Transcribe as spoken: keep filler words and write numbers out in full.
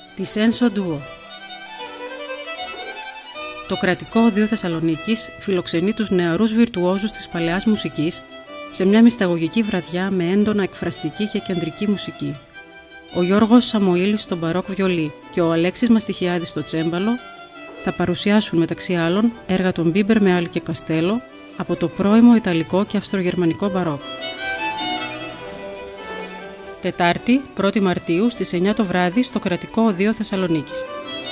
Τη Σένσο Duo. Το κρατικό οδείο Θεσσαλονίκης φιλοξενεί τους νεαρούς βιρτουόζους της παλαιάς μουσικής σε μια μυσταγωγική βραδιά με έντονα εκφραστική και κεντρική μουσική. Ο Γιώργος Σαμοήλης στο μπαρόκ βιολί και ο Αλέξης Μαστιχιάδης στο τσέμπαλο θα παρουσιάσουν μεταξύ άλλων έργα των Μπίμπερ Μεάλ και Καστέλο από το πρώιμο ιταλικό και αυστρογερμανικό μπαρόκ. Τετάρτη, πρώτη Μαρτίου στις εννιά το βράδυ στο κρατικό οδείο Θεσσαλονίκης.